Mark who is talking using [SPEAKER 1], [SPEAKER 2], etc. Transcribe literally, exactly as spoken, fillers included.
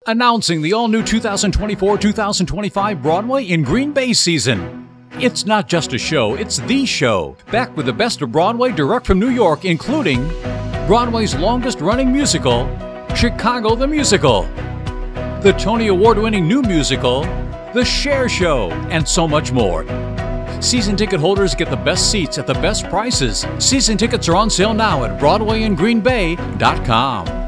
[SPEAKER 1] Announcing the all-new two thousand twenty-four two thousand twenty-five Broadway in Green Bay season. It's not just a show, it's the show. Back with the best of Broadway direct from New York, including Broadway's longest-running musical, Chicago the Musical, the Tony Award-winning new musical, The Cher Show, and so much more. Season ticket holders get the best seats at the best prices. Season tickets are on sale now at Broadway in Green Bay dot com.